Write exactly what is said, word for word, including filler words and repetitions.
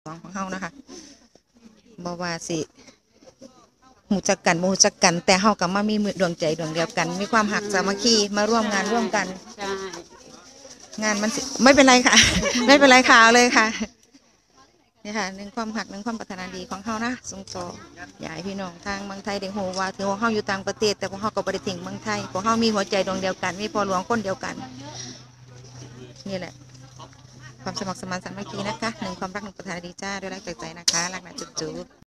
ของของเฮานะคะบ่ว่าสิหูจักกันบ่หูจักกันแต่เฮาก็มามีมือดวงใจดวงเดียวกันมีความหักสามัคคีมาร่วมงานร่วมกันใช่งานมันสิไม่เป็นไรค่ะ ไม่เป็นไรค่ะเอาเลยค่ะนี่ค่ะหนึ่งความหักหนึ่งความปรารถนาดีของเฮานะส่งต่ออยากให้พี่น้องทางเมืองไทยได้ฮู้ว่าถึงว่าเฮาอยู่ต่างประเทศแต่พวกเฮาก็บ่ได้ทิ้งเมืองไทยพวกเฮามีหัวใจดวงเดียวกันมีพ่อหลวงคนเดียวกันนี่แหละความสมัครสมานสามัคคีนะคะหนึ่งความรักหนึ่งปรารถนาดีจ้าด้วยรักจากใจนะคะรักนะจุ๊บ